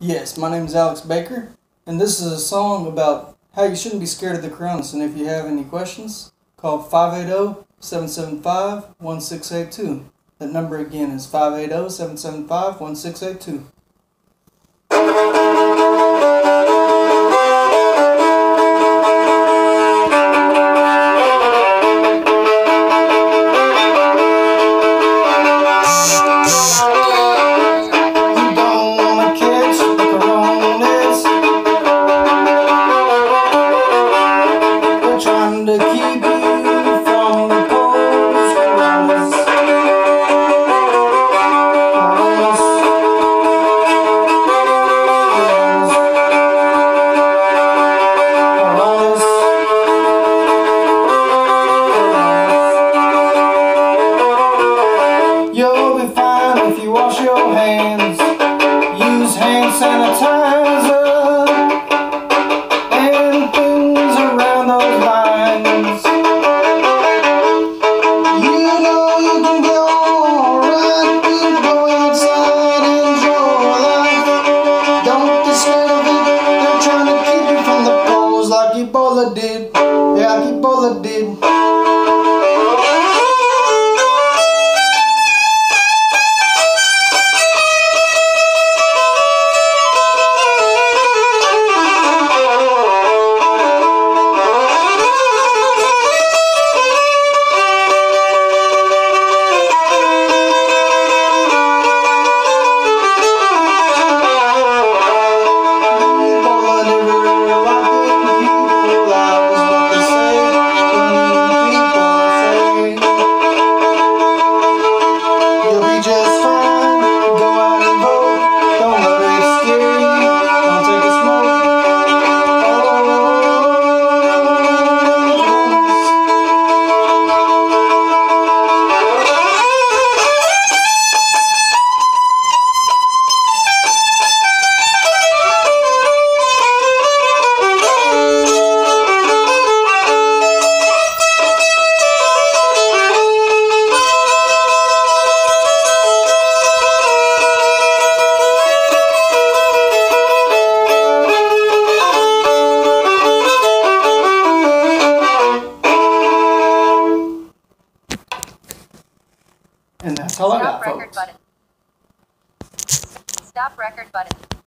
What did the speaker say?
Yes, my name is Alex Baker, and this is a song about how you shouldn't be scared of the Coronas. And if you have any questions, call 580-775-1682. That number again is 580-775-1682. To keep you from the poles, Coronas. You'll be fine if you wash your hands, use hand sanitizer, and things around those lines. You know you can be alright, you can go outside and enjoy life. Don't be scared of it, they're trying to keep you from the poles like Ebola did. Yeah, like Ebola did. And that's all I got, folks. Stop record button. Stop record button.